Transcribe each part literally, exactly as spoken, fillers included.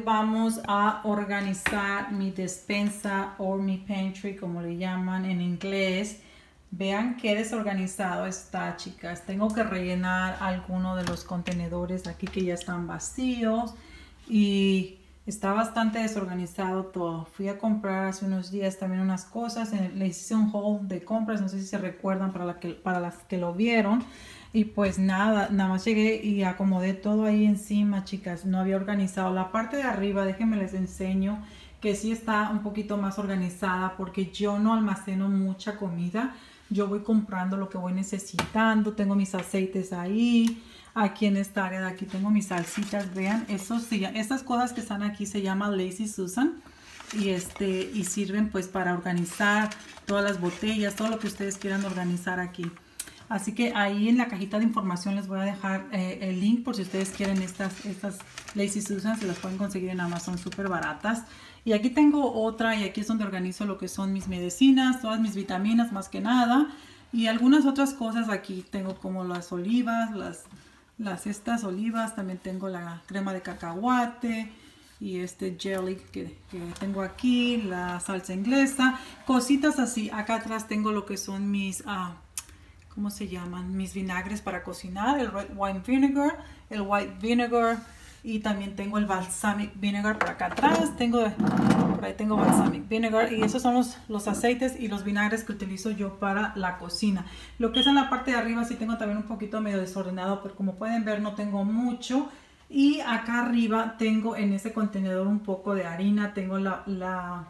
vamos a organizar mi despensa o mi pantry, como le llaman en inglés. Vean qué desorganizado está, chicas. Tengo que rellenar alguno de los contenedores aquí que ya están vacíos y está bastante desorganizado todo. Fui a comprar hace unos días también unas cosas. Le hice un haul de compras, no sé si se recuerdan para, la que, para las que lo vieron. Y pues nada, nada más llegué y acomodé todo ahí encima, chicas. No había organizado la parte de arriba. Déjenme les enseño que sí está un poquito más organizada porque yo no almaceno mucha comida. Yo voy comprando lo que voy necesitando. Tengo mis aceites ahí. Aquí en esta área de aquí tengo mis salsitas. Vean, esos, estas cosas que están aquí se llaman Lazy Susan. Y, este, y sirven pues para organizar todas las botellas, todo lo que ustedes quieran organizar aquí. Así que ahí en la cajita de información les voy a dejar eh, el link por si ustedes quieren estas, estas Lazy Susan. Se las pueden conseguir en Amazon súper baratas. Y aquí tengo otra y aquí es donde organizo lo que son mis medicinas, todas mis vitaminas más que nada. Y algunas otras cosas aquí tengo como las olivas, las, las estas olivas. También tengo la crema de cacahuate y este jelly que, que tengo aquí, la salsa inglesa. Cositas así. Acá atrás tengo lo que son mis... Uh, ¿Cómo se llaman? Mis vinagres para cocinar, el red wine vinegar, el white vinegar y también tengo el balsamic vinegar por acá atrás. Tengo, por ahí tengo balsamic vinegar y esos son los, los aceites y los vinagres que utilizo yo para la cocina. Lo que es en la parte de arriba sí tengo también un poquito medio desordenado, pero como pueden ver no tengo mucho. Y acá arriba tengo en ese contenedor un poco de harina, tengo la... la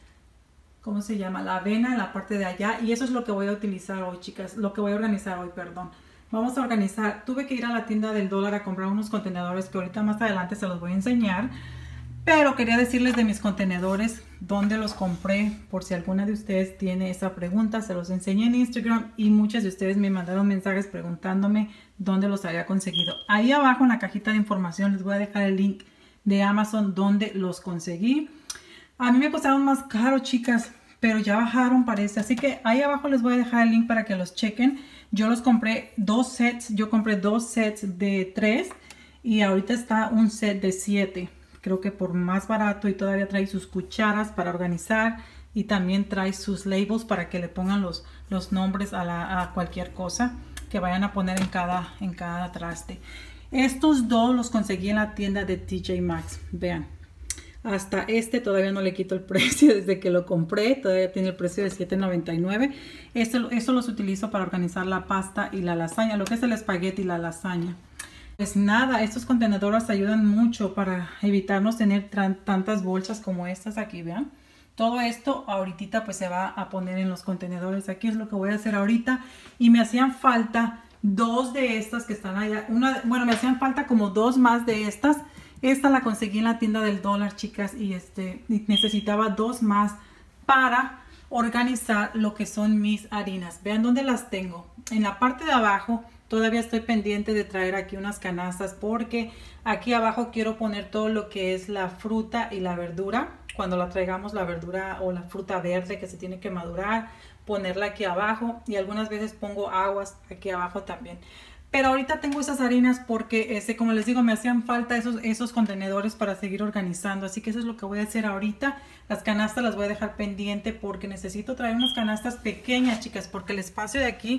¿Cómo se llama? La avena en la parte de allá. Y eso es lo que voy a utilizar hoy, chicas. Lo que voy a organizar hoy, perdón. Vamos a organizar. Tuve que ir a la tienda del dólar a comprar unos contenedores que ahorita más adelante se los voy a enseñar. Pero quería decirles de mis contenedores, dónde los compré. Por si alguna de ustedes tiene esa pregunta, se los enseñé en Instagram. Y muchas de ustedes me mandaron mensajes preguntándome dónde los había conseguido. Ahí abajo en la cajita de información les voy a dejar el link de Amazon donde los conseguí. A mí me costaron más caro, chicas, pero ya bajaron parece. Así que ahí abajo les voy a dejar el link para que los chequen. Yo los compré dos sets. Yo compré dos sets de tres y ahorita está un set de siete. Creo que por más barato y todavía trae sus cucharas para organizar y también trae sus labels para que le pongan los, los nombres a, la, a cualquier cosa que vayan a poner en cada, en cada traste. Estos dos los conseguí en la tienda de T J Maxx. Vean. Hasta este todavía no le quito el precio desde que lo compré. Todavía tiene el precio de siete noventa y nueve. Esto, esto los utilizo para organizar la pasta y la lasaña. Lo que es el espagueti y la lasaña. Pues nada, estos contenedores ayudan mucho para evitarnos tener tantas bolsas como estas aquí, vean. Todo esto ahorita pues se va a poner en los contenedores. Aquí es lo que voy a hacer ahorita. Y me hacían falta dos de estas que están allá. Una, bueno, me hacían falta como dos más de estas. Esta la conseguí en la tienda del dólar, chicas, y este y necesitaba dos más para organizar lo que son mis harinas. Vean dónde las tengo. En la parte de abajo todavía estoy pendiente de traer aquí unas canastas porque aquí abajo quiero poner todo lo que es la fruta y la verdura. Cuando la traigamos la verdura o la fruta verde que se tiene que madurar, ponerla aquí abajo y algunas veces pongo aguas aquí abajo también. Pero ahorita tengo esas harinas porque, este, como les digo, me hacían falta esos, esos contenedores para seguir organizando. Así que eso es lo que voy a hacer ahorita. Las canastas las voy a dejar pendiente porque necesito traer unas canastas pequeñas, chicas. Porque el espacio de aquí,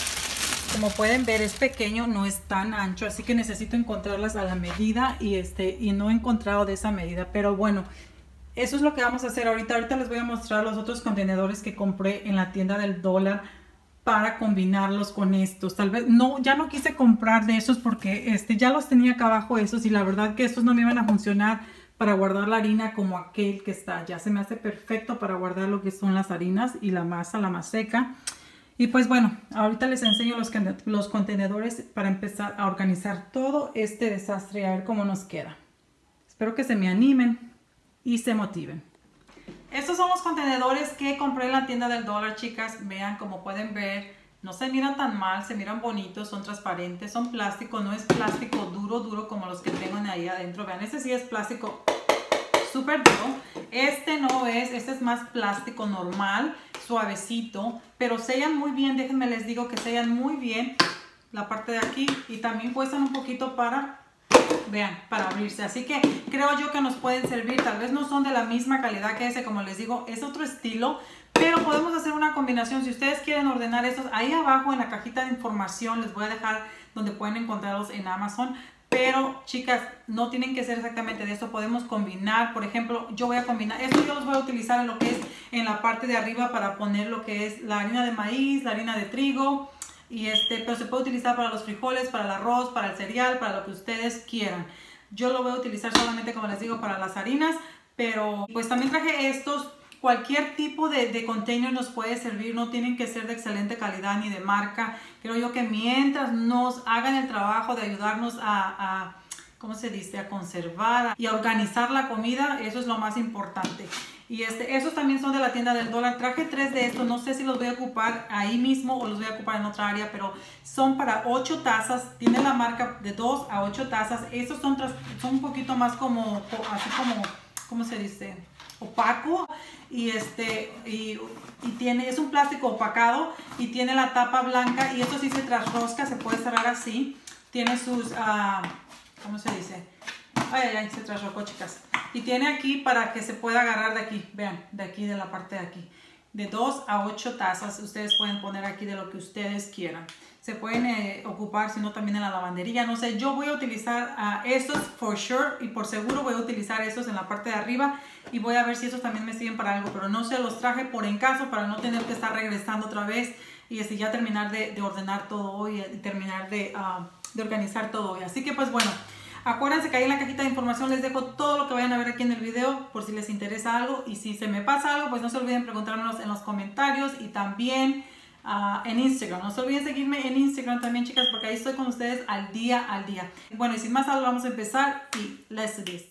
como pueden ver, es pequeño, no es tan ancho. Así que necesito encontrarlas a la medida y, este, y no he encontrado de esa medida. Pero bueno, eso es lo que vamos a hacer ahorita. Ahorita les voy a mostrar los otros contenedores que compré en la tienda del dólar para combinarlos con estos. Tal vez no, ya no quise comprar de esos porque este, ya los tenía acá abajo esos y la verdad que estos no me iban a funcionar para guardar la harina como aquel que está. Ya se me hace perfecto para guardar lo que son las harinas y la masa, la más seca. Y pues bueno, ahorita les enseño los, los contenedores para empezar a organizar todo este desastre, a ver cómo nos queda. Espero que se me animen y se motiven. Estos son los contenedores que compré en la tienda del dólar, chicas. Vean, como pueden ver, no se miran tan mal, se miran bonitos, son transparentes, son plástico, no es plástico duro, duro como los que tengo ahí adentro. Vean, este sí es plástico súper duro. Este no es, este es más plástico normal, suavecito, pero sellan muy bien. Déjenme les digo que sellan muy bien la parte de aquí y también cuestan un poquito para vean, para abrirse. Así que creo yo que nos pueden servir. Tal vez no son de la misma calidad que ese, como les digo, es otro estilo, pero podemos hacer una combinación. Si ustedes quieren ordenar estos, ahí abajo en la cajita de información les voy a dejar donde pueden encontrarlos en Amazon. Pero chicas, no tienen que ser exactamente de esto, podemos combinar. Por ejemplo, yo voy a combinar, esto yo los voy a utilizar en lo que es en la parte de arriba para poner lo que es la harina de maíz, la harina de trigo. Y este, pero se puede utilizar para los frijoles, para el arroz, para el cereal, para lo que ustedes quieran. Yo lo voy a utilizar solamente, como les digo, para las harinas. Pero pues también traje estos. Cualquier tipo de, de container nos puede servir, no tienen que ser de excelente calidad ni de marca. Creo yo que mientras nos hagan el trabajo de ayudarnos a, a ¿cómo se dice? A conservar y a organizar la comida, eso es lo más importante. Y este, esos también son de la tienda del dólar. Traje tres de estos, no sé si los voy a ocupar ahí mismo o los voy a ocupar en otra área, pero son para ocho tazas. Tiene la marca de dos a ocho tazas. Estos son, son un poquito más como, así como, ¿cómo se dice? Opaco y este y, y tiene es un plástico opacado y tiene la tapa blanca y esto sí se trasrosca, se puede cerrar así. Tiene sus uh, ¿cómo se dice? Ay, ay, ay, se trasrocó, chicas. Y tiene aquí para que se pueda agarrar de aquí, vean, de aquí, de la parte de aquí. De dos a ocho tazas, ustedes pueden poner aquí de lo que ustedes quieran. Se pueden eh, ocupar, sino también en la lavandería. No sé, yo voy a utilizar uh, estos for sure y por seguro voy a utilizar estos en la parte de arriba. Y voy a ver si estos también me sirven para algo. Pero no se los traje por en caso para no tener que estar regresando otra vez. Y así ya terminar de, de ordenar todo hoy y terminar de, uh, de organizar todo hoy. Así que pues bueno. Acuérdense que ahí en la cajita de información les dejo todo lo que vayan a ver aquí en el video por si les interesa algo. Y si se me pasa algo, pues no se olviden preguntármelos en los comentarios y también uh, en Instagram. No se olviden seguirme en Instagram también, chicas, porque ahí estoy con ustedes al día al día. Bueno, y sin más, ahora vamos a empezar y let's do this.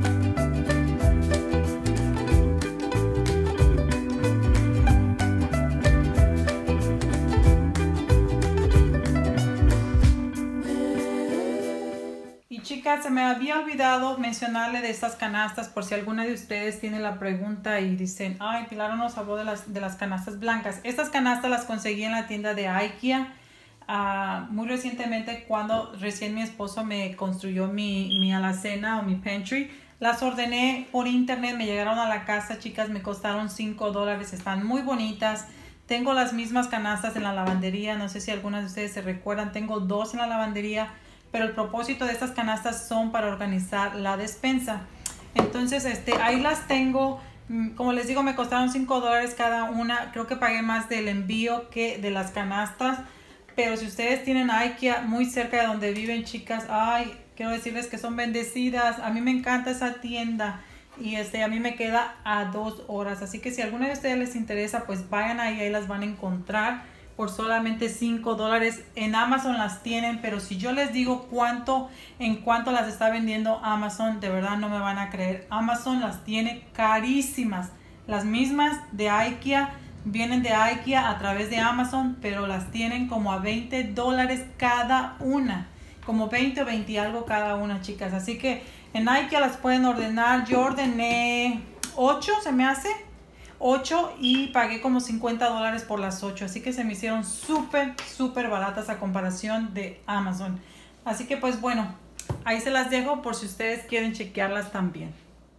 Chicas, se me había olvidado mencionarle de estas canastas por si alguna de ustedes tiene la pregunta y dicen, ay, Pilar no nos habló de las, de las canastas blancas. Estas canastas las conseguí en la tienda de IKEA uh, muy recientemente cuando recién mi esposo me construyó mi, mi alacena o mi pantry. Las ordené por internet, me llegaron a la casa, chicas, me costaron cinco dólares, están muy bonitas. Tengo las mismas canastas en la lavandería, no sé si algunas de ustedes se recuerdan, tengo dos en la lavandería. Pero el propósito de estas canastas son para organizar la despensa. Entonces, este, ahí las tengo. Como les digo, me costaron cinco dólares cada una. Creo que pagué más del envío que de las canastas. Pero si ustedes tienen IKEA muy cerca de donde viven, chicas, ay, quiero decirles que son bendecidas. A mí me encanta esa tienda. Y este, a mí me queda a dos horas. Así que si a alguna de ustedes les interesa, pues vayan ahí, ahí las van a encontrar. Por solamente cinco dólares. En Amazon las tienen, pero si yo les digo cuánto, en cuánto las está vendiendo Amazon, de verdad no me van a creer. Amazon las tiene carísimas. Las mismas de IKEA vienen de IKEA a través de Amazon, pero las tienen como a veinte dólares cada una. Como veinte o veinte y algo cada una, chicas. Así que en IKEA las pueden ordenar. Yo ordené ocho, se me hace. ocho y pagué como cincuenta dólares por las ocho. Así que se me hicieron súper, súper baratas a comparación de Amazon. Así que pues bueno, ahí se las dejo por si ustedes quieren chequearlas también.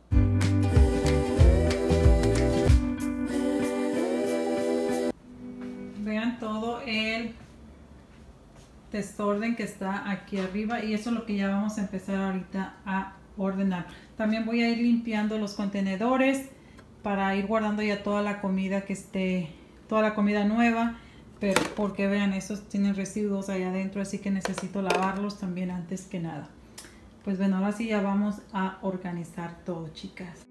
Vean todo el desorden que está aquí arriba. Y eso es lo que ya vamos a empezar ahorita a ordenar. También voy a ir limpiando los contenedores para ir guardando ya toda la comida que esté, toda la comida nueva, pero porque vean, estos tienen residuos allá adentro, así que necesito lavarlos también antes que nada. Pues bueno, ahora sí ya vamos a organizar todo, chicas.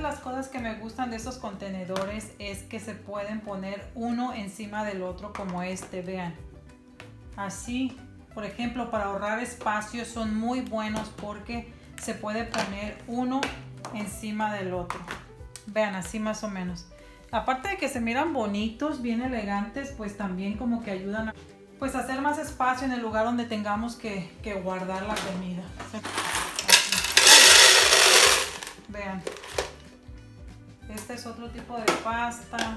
las cosas que me gustan de estos contenedores es que se pueden poner uno encima del otro como este, vean. Así, por ejemplo, para ahorrar espacio son muy buenos porque se puede poner uno encima del otro. Vean, así más o menos. Aparte de que se miran bonitos, bien elegantes, pues también como que ayudan a pues, hacer más espacio en el lugar donde tengamos que, que guardar la comida. Así. Vean. Este es otro tipo de pasta.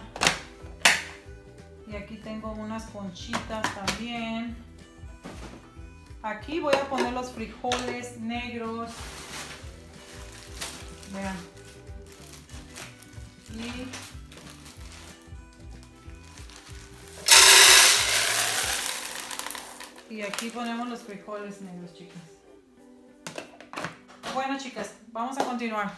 Y aquí tengo unas conchitas también. Aquí voy a poner los frijoles negros. Vean. Y Y aquí ponemos los frijoles negros, chicas. Bueno, chicas, vamos a continuar.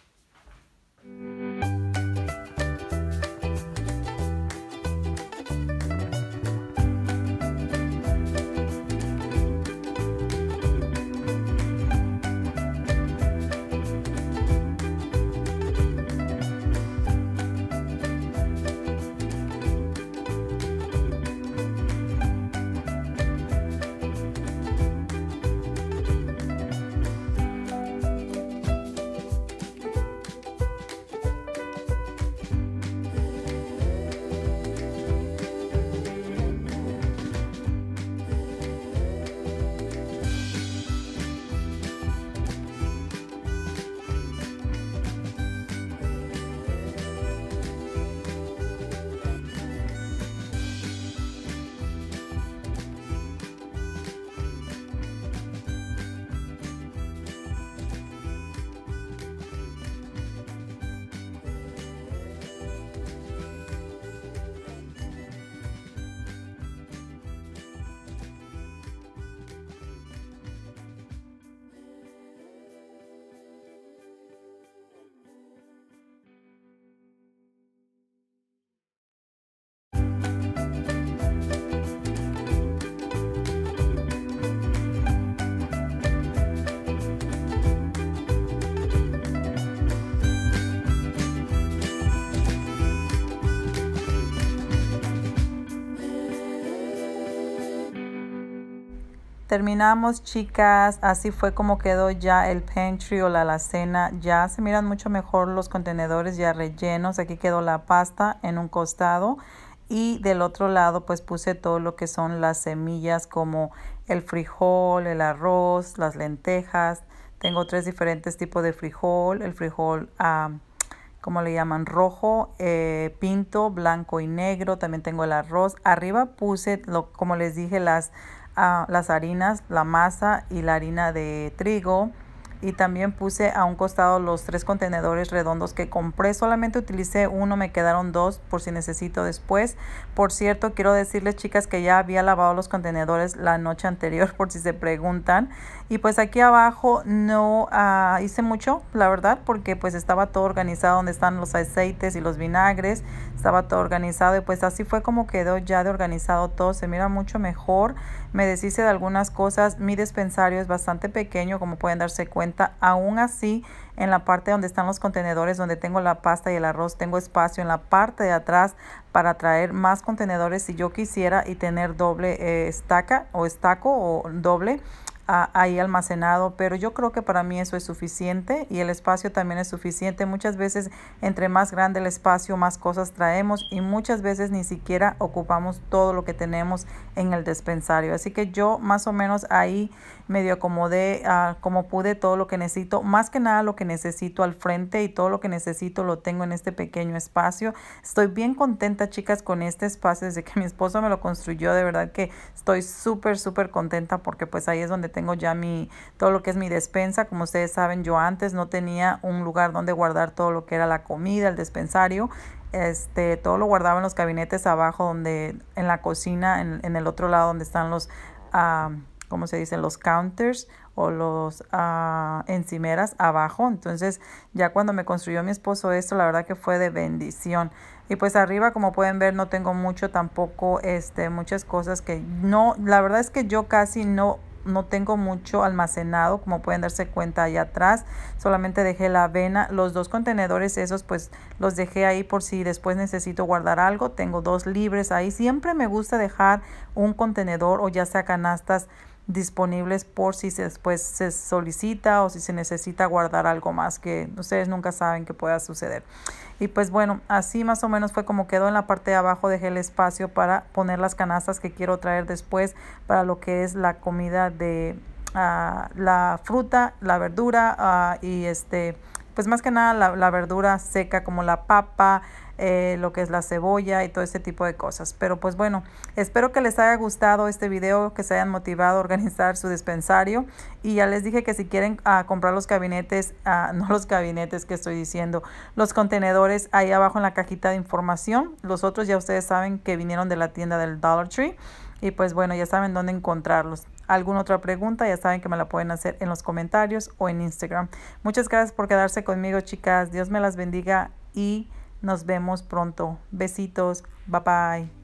Terminamos, chicas, así fue como quedó ya el pantry o la alacena. Ya se miran mucho mejor los contenedores ya rellenos. Aquí quedó la pasta en un costado y del otro lado pues puse todo lo que son las semillas como el frijol, el arroz, las lentejas. Tengo tres diferentes tipos de frijol, el frijol um, como le llaman, rojo, eh, pinto, blanco y negro. También tengo el arroz. Arriba puse, lo, como les dije, las Uh, las harinas, la masa y la harina de trigo. Y también puse a un costado los tres contenedores redondos que compré. Solamente utilicé uno, me quedaron dos por si necesito después. Por cierto, quiero decirles, chicas, que ya había lavado los contenedores la noche anterior, por si se preguntan. Y pues aquí abajo no uh, hice mucho, la verdad, porque pues estaba todo organizado, donde están los aceites y los vinagres. Estaba todo organizado y pues así fue como quedó ya de organizado todo. Se mira mucho mejor. Me deshice de algunas cosas. Mi dispensario es bastante pequeño, como pueden darse cuenta. Aún así, en la parte donde están los contenedores, donde tengo la pasta y el arroz, tengo espacio en la parte de atrás para traer más contenedores si yo quisiera y tener doble eh, estaca o estaco o doble uh, ahí almacenado. Pero yo creo que para mí eso es suficiente y el espacio también es suficiente. Muchas veces entre más grande el espacio, más cosas traemos y muchas veces ni siquiera ocupamos todo lo que tenemos en el dispensario. Así que yo más o menos ahí medio acomodé uh, como pude todo lo que necesito, más que nada lo que necesito al frente, y todo lo que necesito lo tengo en este pequeño espacio. Estoy bien contenta, chicas, con este espacio desde que mi esposo me lo construyó. De verdad que estoy súper súper contenta porque pues ahí es donde tengo ya mi todo lo que es mi despensa. Como ustedes saben, yo antes no tenía un lugar donde guardar todo lo que era la comida, el despensario. Este, todo lo guardaba en los gabinetes abajo, donde en la cocina, en, en el otro lado donde están los uh, ¿cómo se dice? Los counters o los uh, encimeras abajo. Entonces ya cuando me construyó mi esposo esto, la verdad que fue de bendición. Y pues arriba, como pueden ver, no tengo mucho tampoco, este, muchas cosas que no, la verdad es que yo casi no no tengo mucho almacenado, como pueden darse cuenta allá atrás. Solamente dejé la avena. Los dos contenedores esos pues los dejé ahí por si después necesito guardar algo. Tengo dos libres ahí. Siempre me gusta dejar un contenedor o ya sea canastas disponibles por si se, después se solicita o si se necesita guardar algo más, que ustedes nunca saben que pueda suceder. Y pues bueno, así más o menos fue como quedó. En la parte de abajo dejé el espacio para poner las canastas que quiero traer después para lo que es la comida de uh, la fruta, la verdura uh, y este pues más que nada la, la verdura seca como la papa, Eh, lo que es la cebolla y todo ese tipo de cosas. Pero pues bueno, espero que les haya gustado este video, que se hayan motivado a organizar su dispensario. Y ya les dije que si quieren uh, comprar los gabinetes, uh, no los gabinetes que estoy diciendo, los contenedores ahí abajo en la cajita de información. Los otros ya ustedes saben que vinieron de la tienda del Dollar Tree. Y pues bueno, ya saben dónde encontrarlos. ¿Alguna otra pregunta? Ya saben que me la pueden hacer en los comentarios o en Instagram. Muchas gracias por quedarse conmigo, chicas. Dios me las bendiga y nos vemos pronto. Besitos. Bye bye.